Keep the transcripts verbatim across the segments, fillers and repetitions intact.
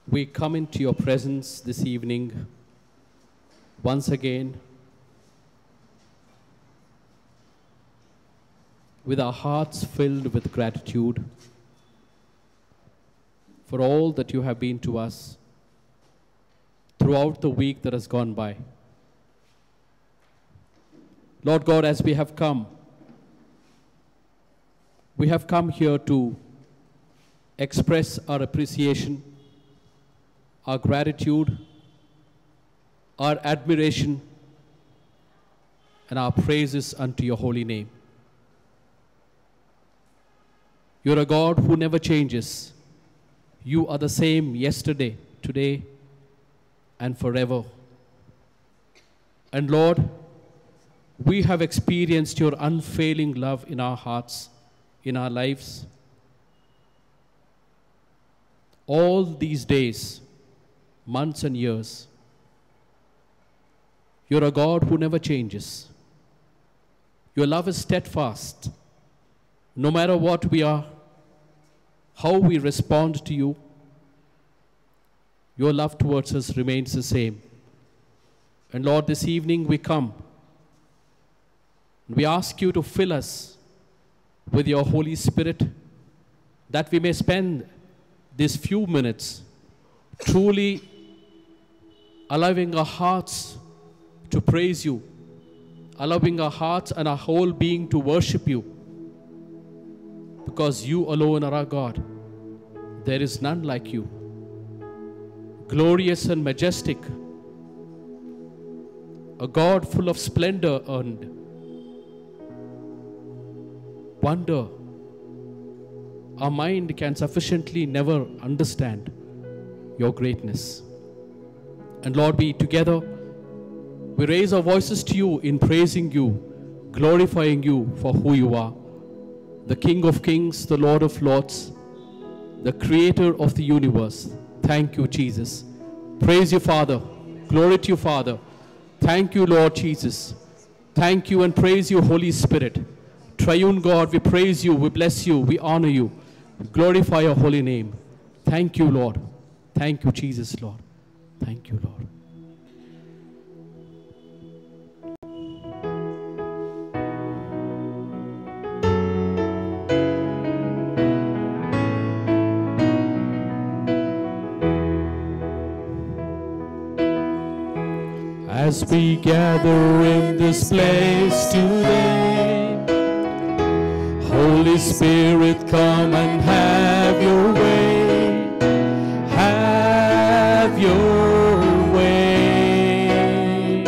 we come into your presence this evening once again with our hearts filled with gratitude for all that you have been to us throughout the week that has gone by. Lord God, as we have come, we have come here to express our appreciation, our gratitude, our admiration, and our praises unto your holy name. You're a God who never changes. You are the same yesterday, today, and forever. And Lord, we have experienced your unfailing love in our hearts, in our lives. All these days, months and years, you're a God who never changes. Your love is steadfast. No matter what we are, how we respond to you, your love towards us remains the same. And Lord, this evening we come. We ask you to fill us with your Holy Spirit, that we may spend these few minutes truly allowing our hearts to praise you, allowing our hearts and our whole being to worship you, because you alone are our God. There is none like you. Glorious and majestic, a God full of splendor and wonder. Our mind can sufficiently never understand your greatness. And Lord, we together, we raise our voices to you in praising you, glorifying you for who you are, the King of Kings, the Lord of Lords, the Creator of the universe. Thank you, Jesus. Praise you, Father. Glory to you, Father. Thank you, Lord Jesus. Thank you and praise you, Holy Spirit. Triune God, we praise you, we bless you, we honor you, we glorify your holy name. Thank you, Lord. Thank you, Jesus, Lord. Thank you, Lord. As we gather in this place today, Holy Spirit, come and have your way, have your way.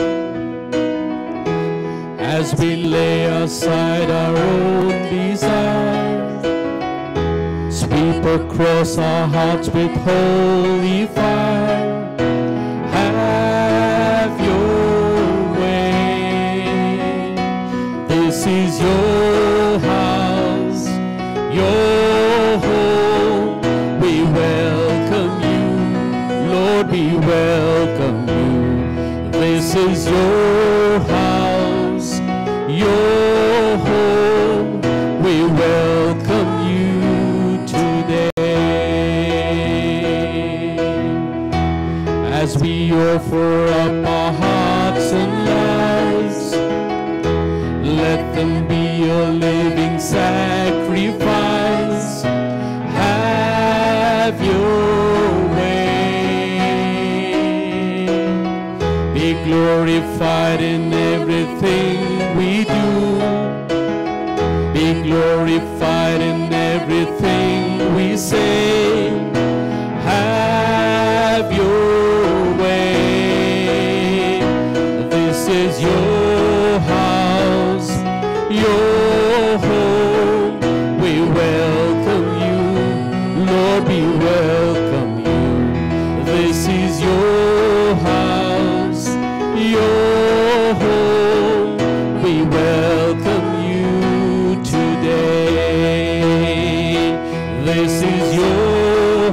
As we lay aside our own desires, sweep across our hearts with holy fire. This is your house, your home. We welcome you, Lord, we welcome you. This is your house, your home. We welcome you today. As we offer up our hearts and lives, let them be a living sacrifice. Have your way. Be glorified in everything we do. Be glorified in everything we say. Have your way. This is your house, your home. We welcome you, Lord, we welcome you. This is your house, your home. We welcome you today. This is your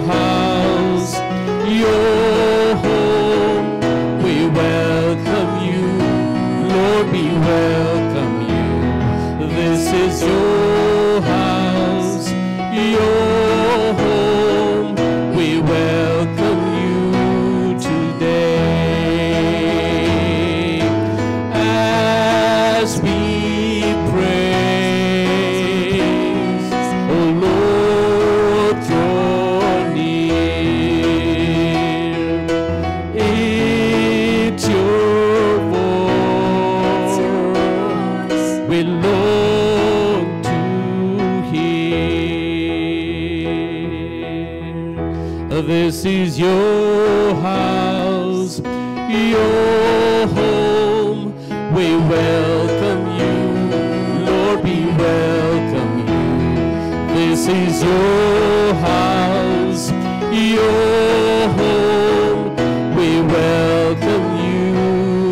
This is your house, your home. We welcome you, Lord, we welcome you. This is your house, your home. We welcome you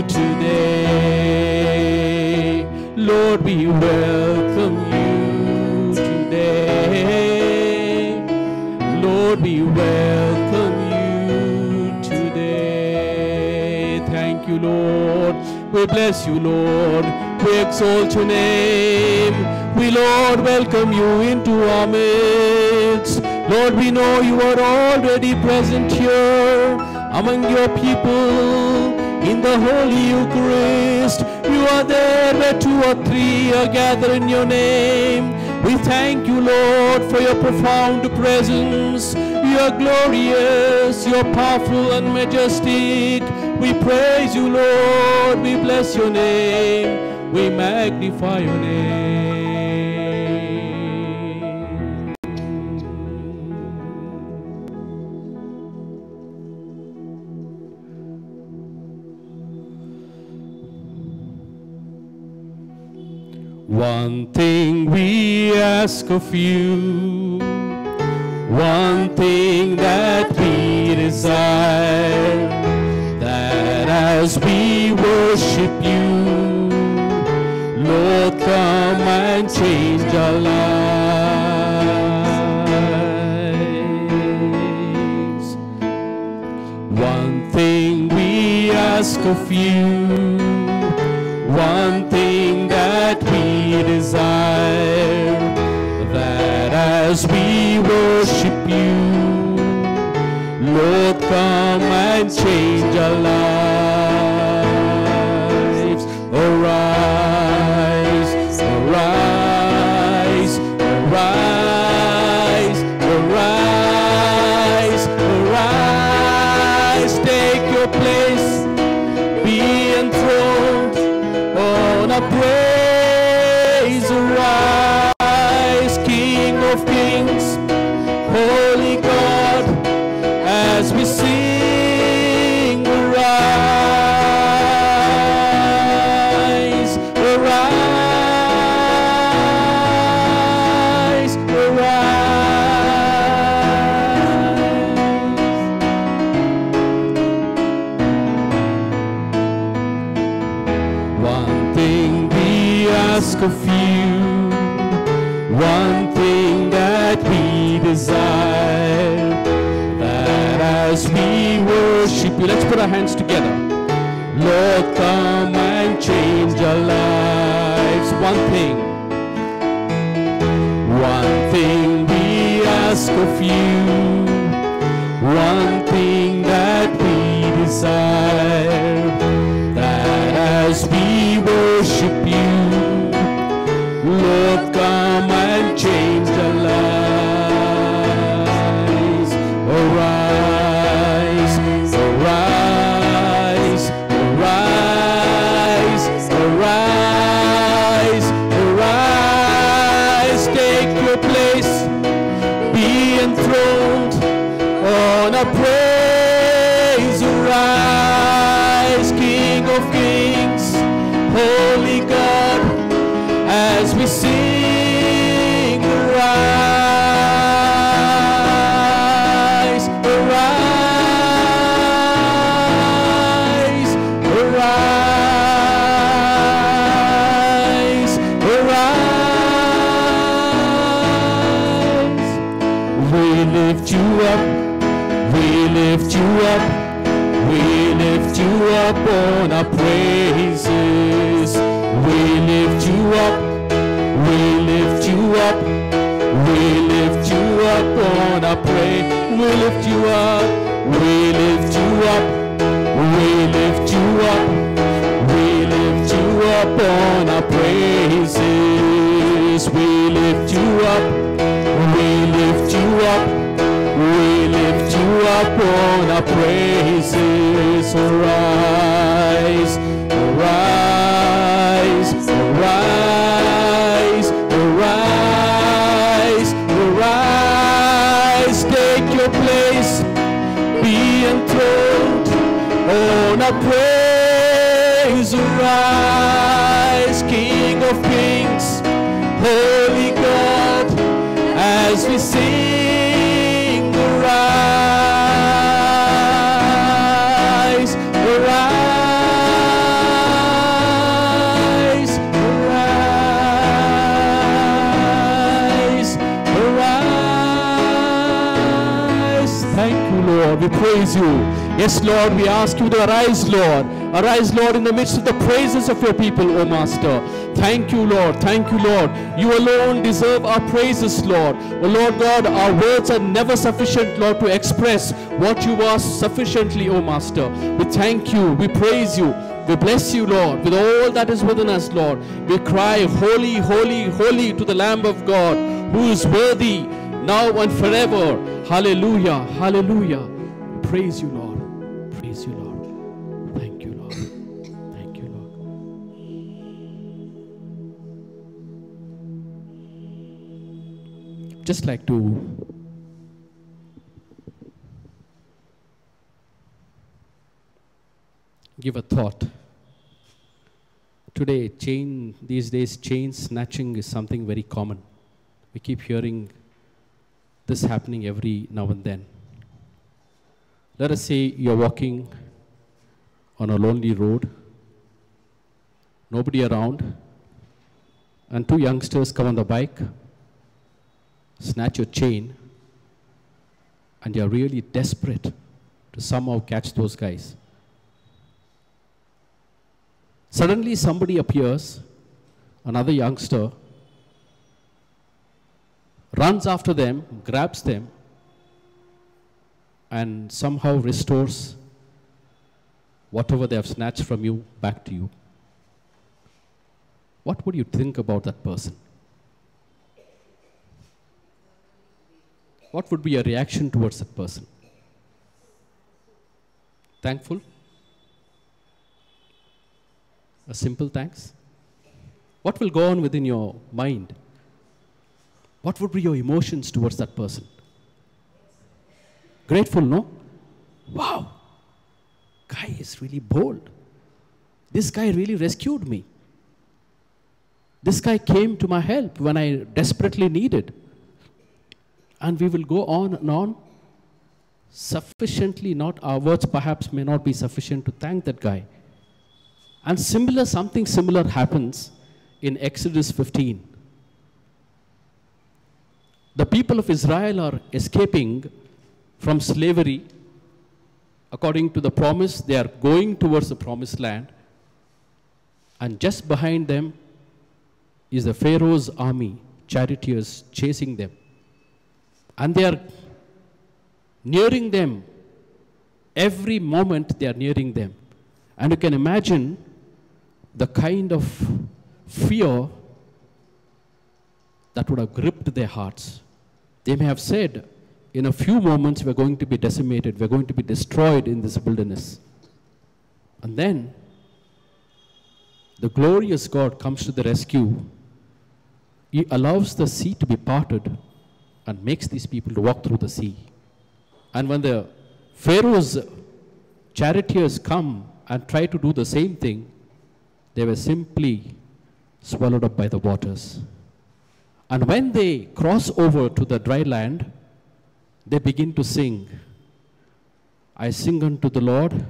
today. Lord, we welcome you today. Lord, we welcome you today. Thank you, Lord. We bless you, Lord. We exalt your name. We, Lord, welcome you into our midst. Lord, we know you are already present here among your people in the Holy Eucharist. You are there where two or three are gathered in your name. We thank you, Lord, for your profound presence. You are glorious, you are powerful and majestic. We praise you, Lord. We bless your name. We magnify your name. One thing we ask of you, one thing that we desire, that as we worship you, Lord, come and change our lives. One thing we ask of you, one thing that we desire, that as we worship you, Lord, come and change our lives. Arise, arise, arise, arise, arise. Take your place, be enthroned on a praise. Arise, King of kings, Holy God, as we sing. Arise, arise, arise. One thing we ask of you, one thing that we desire, that as we worship you, let's put our hands together. Lord, come and change our lives. One thing, one thing we ask of you, one thing that we desire, that as we worship you, Lord, come and change our lives. Arise, arise, arise, arise, arise. Take your place, be enthroned on a praise. Arise, King of kings, Holy God, as we sing. Arise, arise, arise, arise. We lift you up, we lift you up, we lift you up on our praises. We lift you up, we lift you up, we lift you up on our praise. We lift you up, we lift you up, we lift you up, we lift you up on our praises. We lift you up, we lift you up, we lift you up on our praises. Arise, arise, arise, arise, arise. Take your place, be enthroned on our praise. Arise, King of Kings, Holy God, as we sing. Arise, arise, arise, arise. Thank you, Lord. We praise you. Yes, Lord, we ask you to arise, Lord. Arise, Lord, in the midst of the praises of your people, O Master. Thank you, Lord. Thank you, Lord. You alone deserve our praises, Lord. O Lord God, our words are never sufficient, Lord, to express what you are sufficiently, O Master. We thank you. We praise you. We bless you, Lord, with all that is within us, Lord. We cry, holy, holy, holy to the Lamb of God, who is worthy now and forever. Hallelujah. Hallelujah. We praise you, Lord. Praise you, Lord. Thank you, Lord. Thank you, Lord. Just like to give a thought. Today, chain, these days, chain snatching is something very common. We keep hearing this happening every now and then. Let us say you're walking on a lonely road, nobody around, and two youngsters come on the bike, snatch your chain, and you're really desperate to somehow catch those guys. Suddenly somebody appears, another youngster, runs after them, grabs them, and somehow restores whatever they have snatched from you back to you. What would you think about that person? What would be your reaction towards that person? Thankful? A simple thanks? What will go on within your mind? What would be your emotions towards that person? Grateful, no? Wow, guy is really bold. This guy really rescued me. This guy came to my help when I desperately needed. And we will go on and on. Sufficiently, not our words perhaps may not be sufficient to thank that guy. And similar, something similar happens in Exodus fifteen. The people of Israel are escaping from slavery. According to the promise, they are going towards the promised land. And just behind them is the Pharaoh's army, charioteers chasing them. And they are nearing them. Every moment they are nearing them. And you can imagine the kind of fear that would have gripped their hearts. They may have said, in a few moments we're going to be decimated, we're going to be destroyed in this wilderness. And then the glorious God comes to the rescue. He allows the sea to be parted and makes these people to walk through the sea. And when the Pharaoh's charioteers come and try to do the same thing, they were simply swallowed up by the waters. And when they cross over to the dry land, they begin to sing, I sing unto the Lord.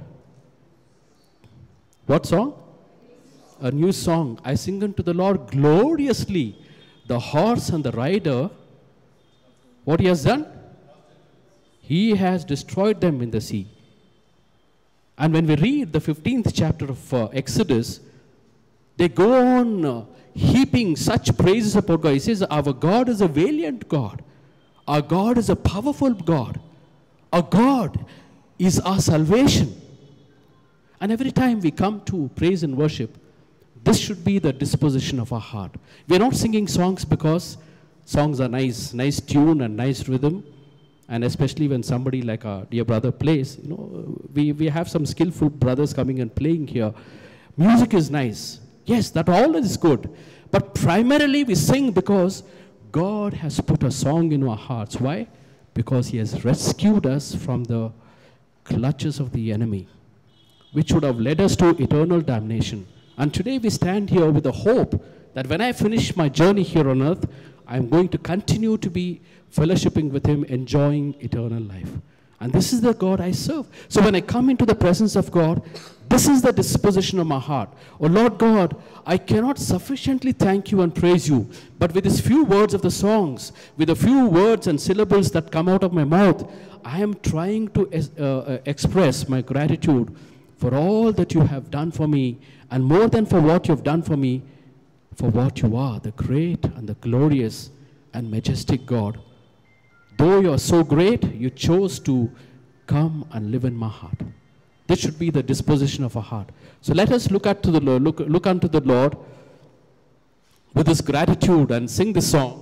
What song? A new song. I sing unto the Lord gloriously. The horse and the rider, what he has done? He has destroyed them in the sea. And when we read the fifteenth chapter of uh, Exodus, they go on uh, heaping such praises upon God. He says, our God is a valiant God. Our God is a powerful God. Our God is our salvation. And every time we come to praise and worship, this should be the disposition of our heart. We are not singing songs because songs are nice, nice tune and nice rhythm. And especially when somebody like our dear brother plays, you know, we, we have some skillful brothers coming and playing here. Music is nice. Yes, that all is good. But primarily we sing because God has put a song in our hearts. Why? Because He has rescued us from the clutches of the enemy, which would have led us to eternal damnation. And today we stand here with the hope that when I finish my journey here on earth, I'm going to continue to be fellowshipping with him, enjoying eternal life. And this is the God I serve. So when I come into the presence of God, this is the disposition of my heart. Oh Lord God, I cannot sufficiently thank you and praise you, but with these few words of the songs, with the few words and syllables that come out of my mouth, I am trying to uh, express my gratitude for all that you have done for me, and more than for what you have done for me, for what you are, the great and the glorious and majestic God. Though you are so great, you chose to come and live in my heart. This should be the disposition of our heart. So let us look at to the Lord, look, look unto the Lord with this gratitude and sing this song.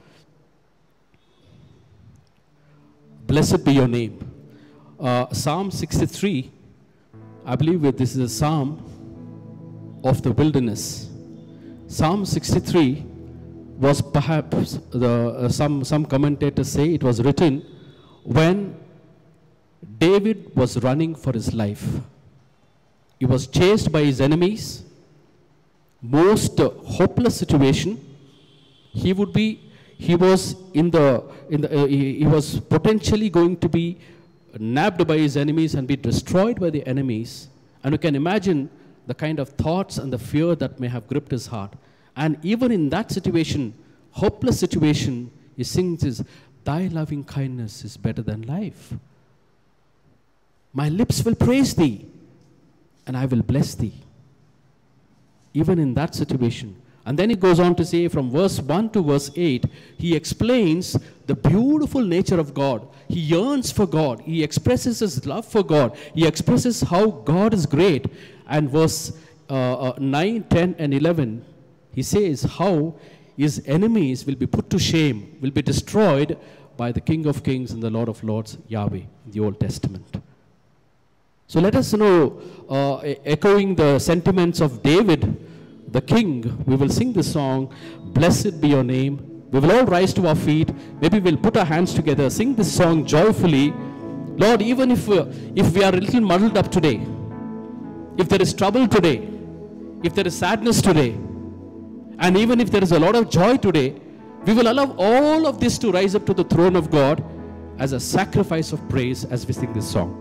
Blessed be your name. Uh, Psalm sixty-three, I believe this is a psalm of the wilderness. Psalm sixty-three was perhaps, the, uh, some, some commentators say it was written when David was running for his life. He was chased by his enemies, most uh, hopeless situation. He would be, he was in the, in the uh, he, he was potentially going to be nabbed by his enemies and be destroyed by the enemies. And you can imagine the kind of thoughts and the fear that may have gripped his heart. And even in that situation, hopeless situation, he sings is, thy loving kindness is better than life. My lips will praise thee, and I will bless thee. Even in that situation. And then he goes on to say from verse one to verse eight, he explains the beautiful nature of God. He yearns for God. He expresses his love for God. He expresses how God is great. And verse uh, uh, nine, ten, and eleven, he says how his enemies will be put to shame, will be destroyed by the King of Kings and the Lord of Lords, Yahweh, in the Old Testament. So let us know, uh, echoing the sentiments of David, the king, we will sing the song, Blessed be your name. We will all rise to our feet. Maybe we'll put our hands together, sing this song joyfully. Lord, even if, uh, if we are a little muddled up today, if there is trouble today, if there is sadness today, and even if there is a lot of joy today, we will allow all of this to rise up to the throne of God as a sacrifice of praise as we sing this song.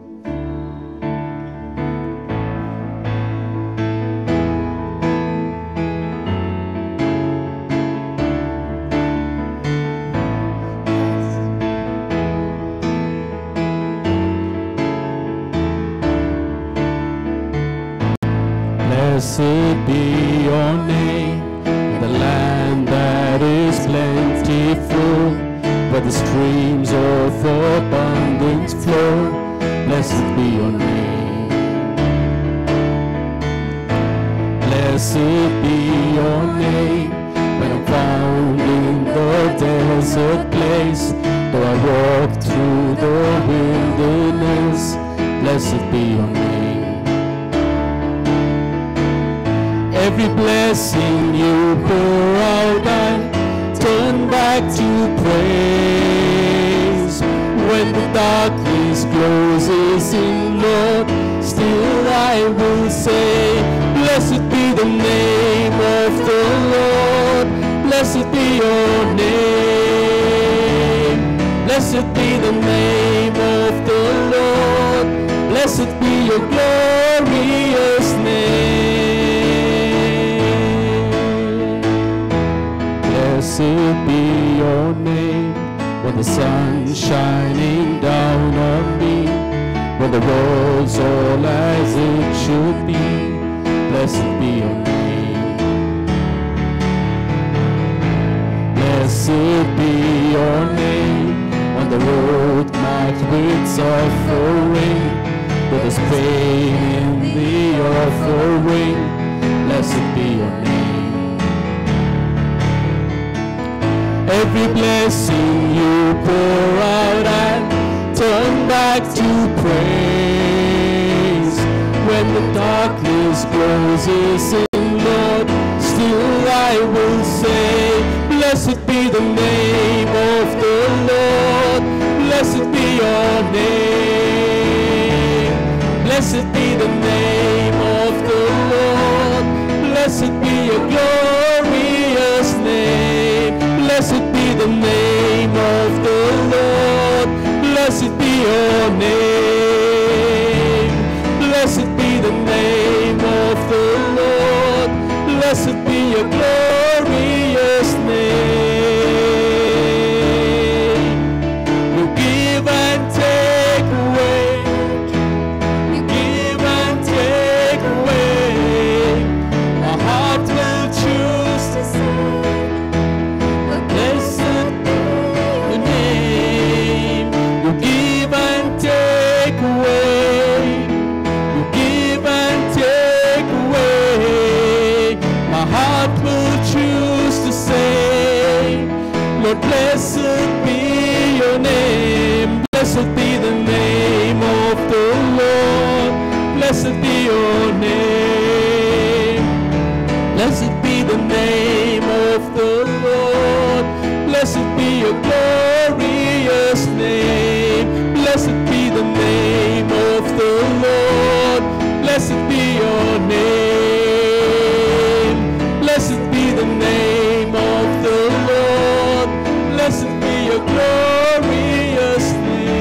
Blessed be your name, the land that is plentiful, where the streams of abundance flow. Blessed be your name. Blessed be your name, when I'm found in the desert place, though I walk through the wilderness. Blessed be your name. Every blessing you pour out, I turn back to praise. When the darkness closes in, Lord, still I will say, blessed be the name of the Lord. Blessed be your name. Blessed be the name of the Lord. Blessed be your glorious name. Blessed be your name, when the sun's shining down on me, when the world's all as it should be. Blessed be your name. Blessed be your name, on the road marked with suffering, with there's pain in the offering. Blessed be your name. Every blessing you pour out and turn back to praise. When the darkness closes in, Lord, still I will say, blessed be the name of the Lord. Blessed be your name. Blessed be your name. Blessed be the name of the Lord. Blessed be your name. Blessed be the name of the Lord. Blessed be your glorious name. Blessed be the name of the Lord. Blessed be your name. Blessed be the name of the Lord. Blessed be your glorious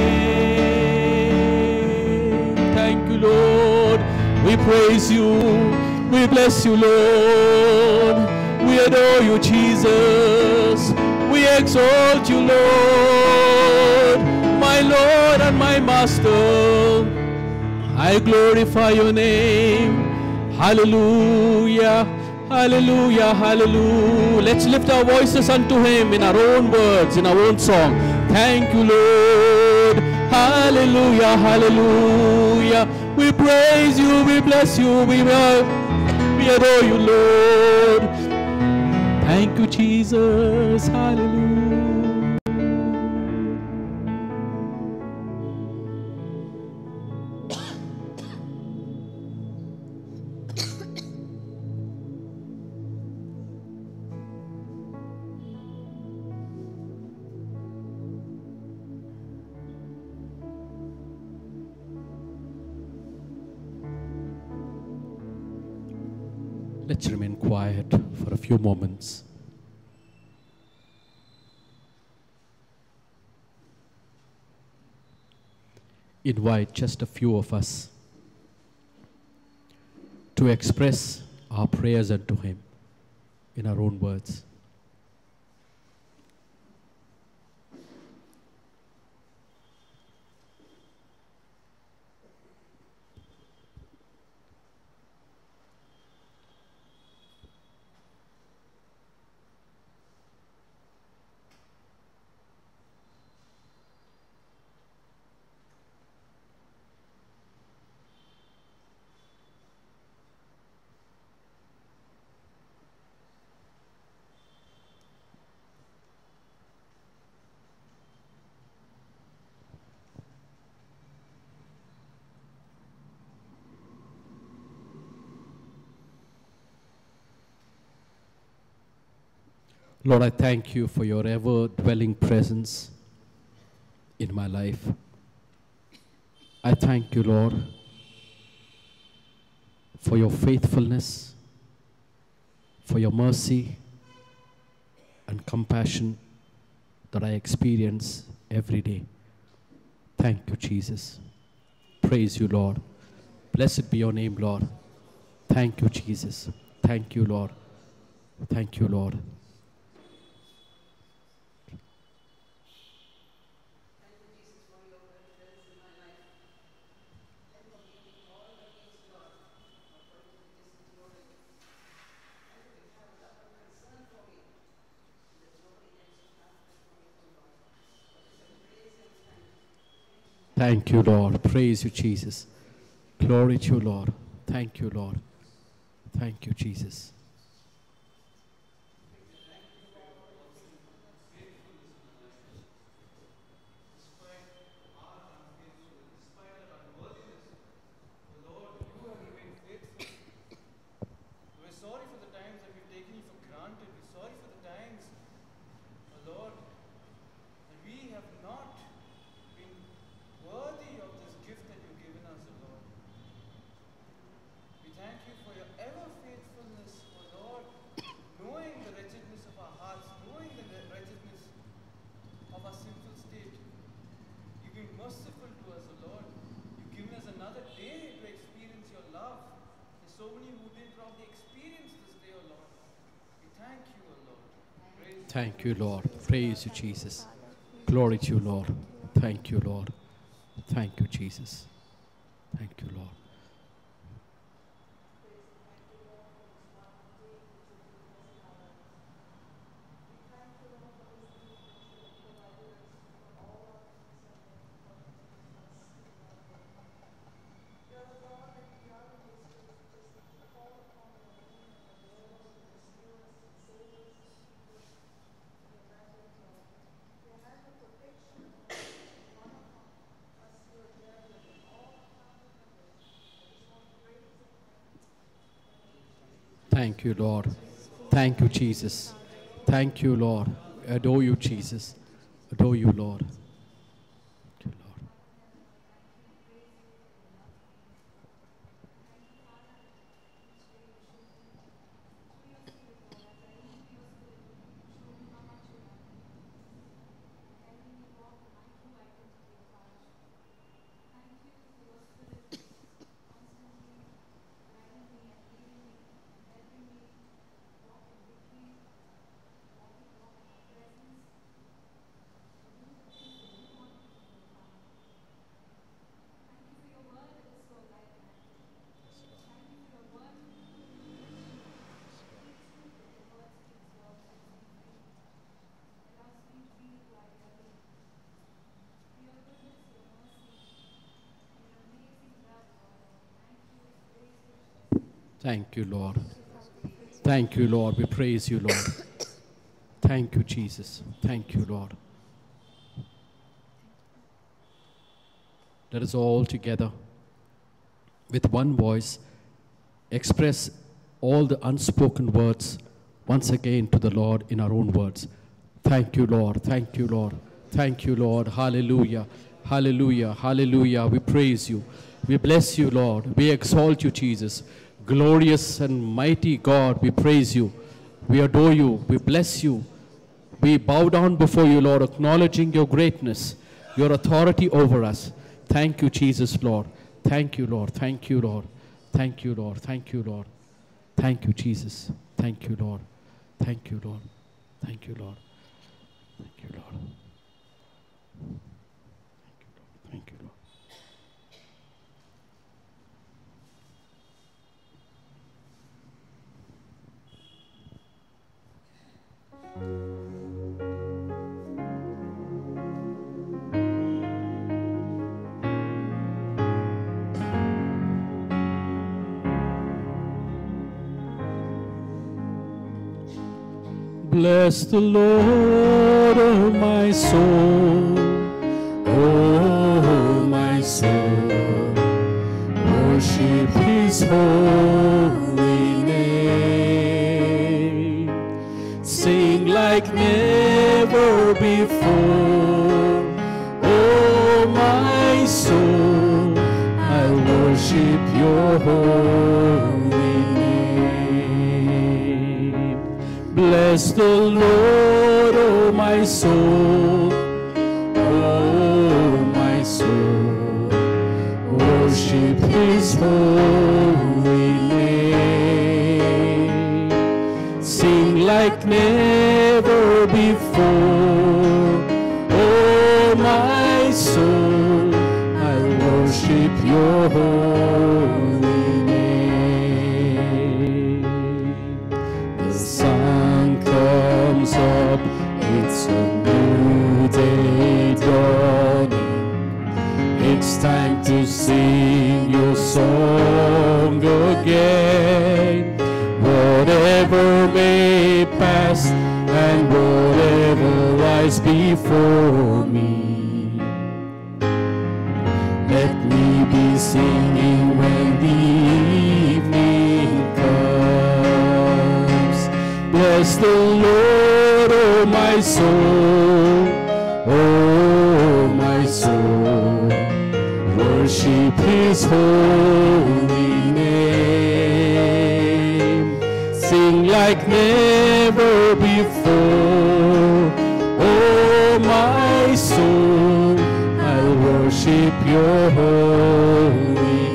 name. Thank you, Lord. We praise you. We bless you, Lord. We adore you, Jesus. We exalt you, Lord. My Lord and my Master, I glorify your name. Hallelujah. Hallelujah, hallelujah. Let's lift our voices unto him in our own words, in our own song. Thank you, Lord. Hallelujah, hallelujah. We praise you, we bless you, we, we adore you, Lord. Thank you, Jesus. Hallelujah. Let's remain quiet for a few moments. Invite just a few of us to express our prayers unto him in our own words. Lord, I thank you for your ever-dwelling presence in my life. I thank you, Lord, for your faithfulness, for your mercy and compassion that I experience every day. Thank you, Jesus. Praise you, Lord. Blessed be your name, Lord. Thank you, Jesus. Thank you, Lord. Thank you, Lord. Thank you, Lord. Praise you, Jesus. Glory to you, Lord. Thank you, Lord. Thank you, Jesus. Thank you, Lord. Praise you, Jesus. Glory to you, Lord. Thank you, Lord. Thank you, Jesus. Thank you, Lord. Thank you, Lord. Thank you, Jesus. Thank you, Lord. Adore you, Jesus. Adore you, Lord. Thank you, Lord. Thank you, Lord. Thank you, Lord. We praise you, Lord. Thank you, Jesus. Thank you, Lord. Let us all together, with one voice, express all the unspoken words once again to the Lord in our own words. Thank you, Lord. Thank you, Lord. Thank you, Lord. Hallelujah. Hallelujah. Hallelujah. We praise you. We bless you, Lord. We exalt you, Jesus. Glorious and mighty God, we praise you. We adore you. We bless you. We bow down before you, Lord, acknowledging your greatness, your authority over us. Thank you, Jesus, Lord. Thank you, Lord. Thank you, Lord. Thank you, Lord. Thank you, Lord. Thank you, Jesus. Thank you, Lord. Thank you, Lord. Thank you, Lord. Thank you, Lord. Thank you, Lord. Bless the Lord, oh my soul, oh my soul, worship his holy name, sing like never before, oh my soul, I worship your holy name. Bless the Lord, oh my soul, oh my soul, worship his holy name, sing like never before, oh my soul, I worship your holy name. The sun comes up, it's a new day dawning, it's time to sing your song again. Whatever may pass and whatever lies before me, let me be singing when the evening comes. Bless the Lord, oh my soul, oh my soul, worship his holy name, sing like never before, oh my soul, I'll worship your holy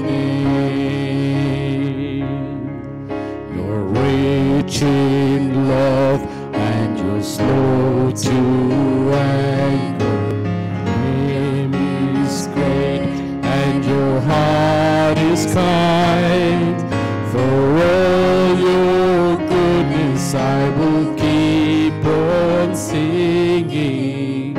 name. You're rich in love and you're slow to anger, name is great and your heart is kind. For all your goodness I will keep on singing.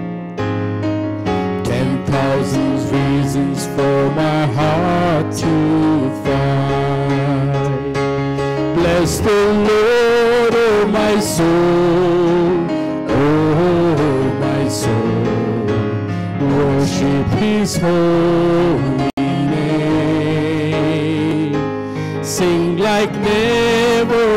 Ten thousand reasons for my heart to find. Bless the Lord, oh my soul, oh my soul, worship his holy name, sing like never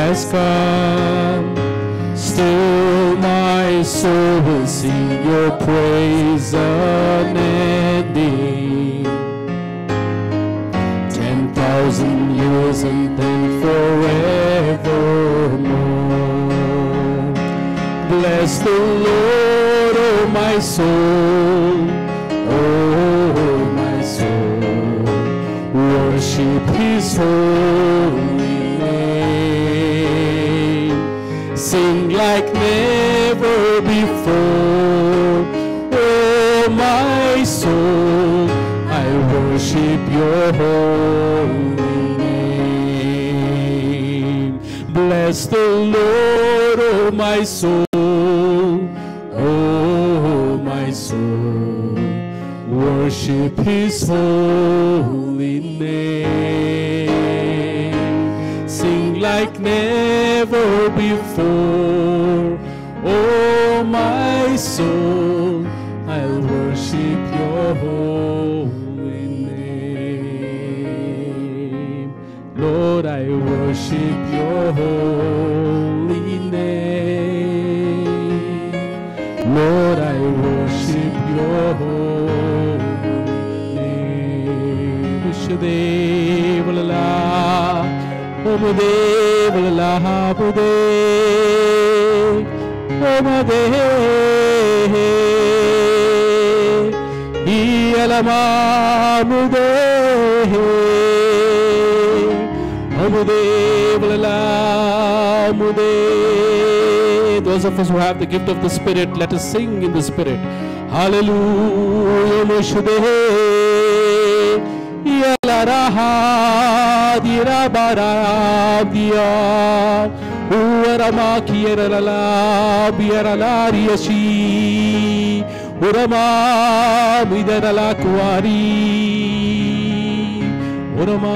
has come. Still my soul will sing your praise unending. Ten thousand years and then forevermore. Bless the Lord, oh my soul, oh my soul. Worship his holy name. Sing like never before. Oh my soul, I worship your holy name. Bless the Lord, oh my soul, oh my soul. Worship his holy name. Sing like never before. Oh my soul, I'll worship your holy name. Lord, I worship your holy name. Lord, I worship your holy name. Vishwadev lala, Omadev lala, Omadev, Omadev, Iyalama Omadev, Omadev lala, Omadev. Those of us who have the gift of the Spirit, let us sing in the Spirit. Hallelujah, Vishwadev, Yalaraha, Dirabara, Dia, Urama, Kierala, Biarala, Riashi, Urama, Midarala, Kuari, Urama.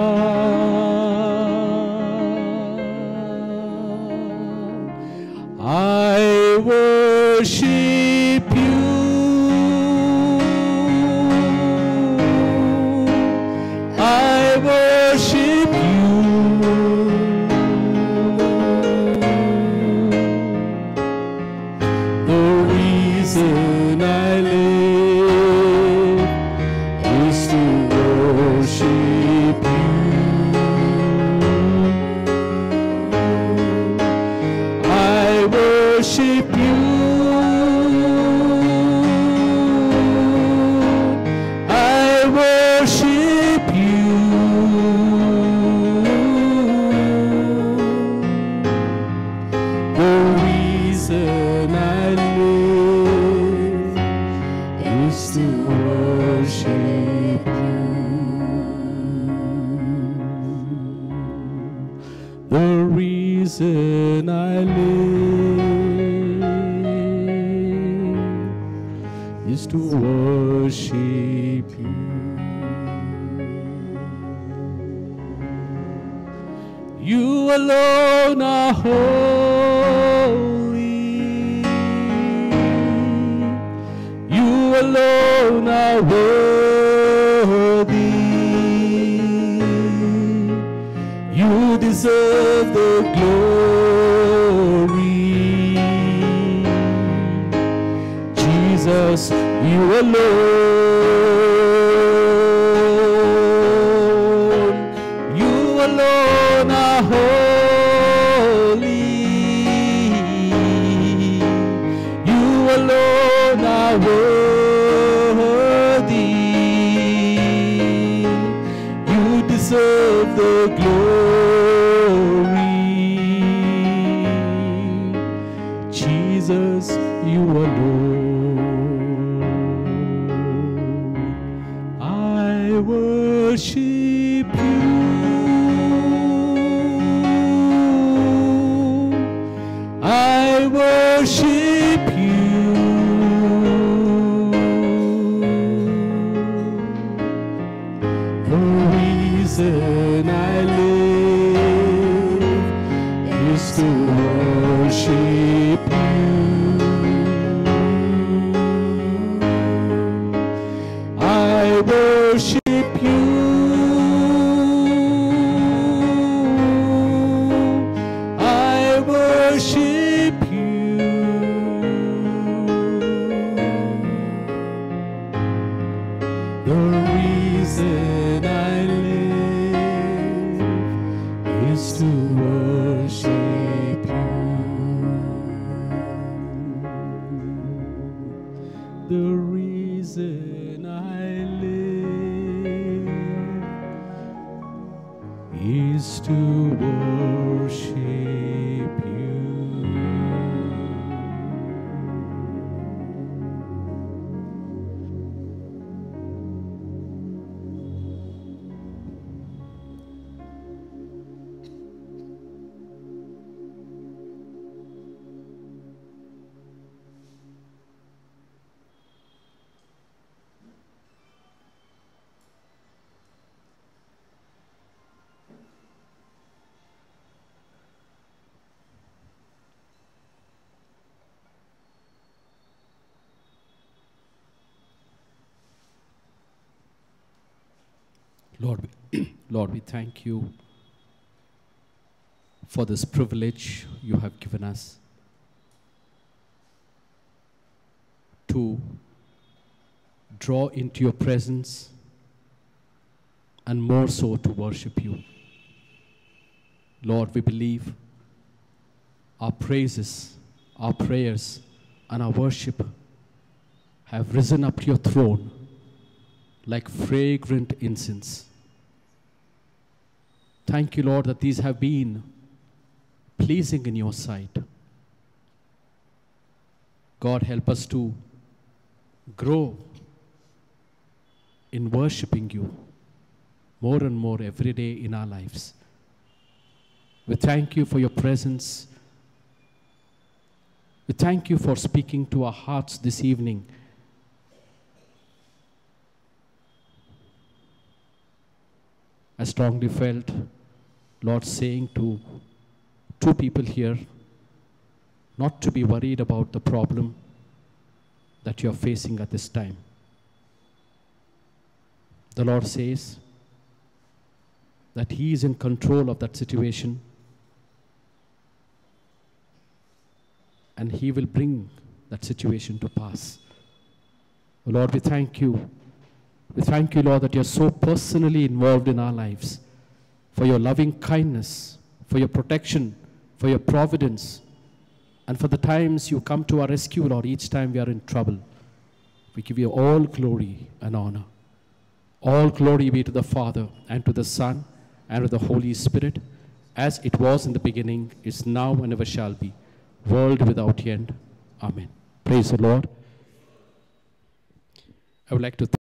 I worship you. I worship you. The reason I live is to worship you. I worship you. I worship you. The reason I live is to worship you. The reason I live is to worship you. You alone are holy. You alone are worthy. You deserve the glory. Jesus, you alone, you alone are holy. You alone are worthy. You deserve the glory. Jesus, you alone. I worship you. I worship you. The reason I live is to worship you. I worship you. Lord, we, Lord, we thank you for this privilege you have given us to draw into your presence and more so to worship you. Lord, we believe our praises, our prayers, and our worship have risen up to your throne like fragrant incense. Thank you, Lord, that these have been pleasing in your sight. God, help us to grow in worshiping you more and more every day in our lives. We thank you for your presence. We thank you for speaking to our hearts this evening. I strongly felt Lord saying to two people here not to be worried about the problem that you are facing at this time. The Lord says that He is in control of that situation and He will bring that situation to pass. Oh Lord, we thank you. We thank you, Lord, that you are so personally involved in our lives, for your loving kindness, for your protection, for your providence, and for the times you come to our rescue, Lord, each time we are in trouble. We give you all glory and honor. All glory be to the Father, and to the Son, and to the Holy Spirit, as it was in the beginning, is now, and ever shall be, world without end. Amen. Praise the Lord. I would like to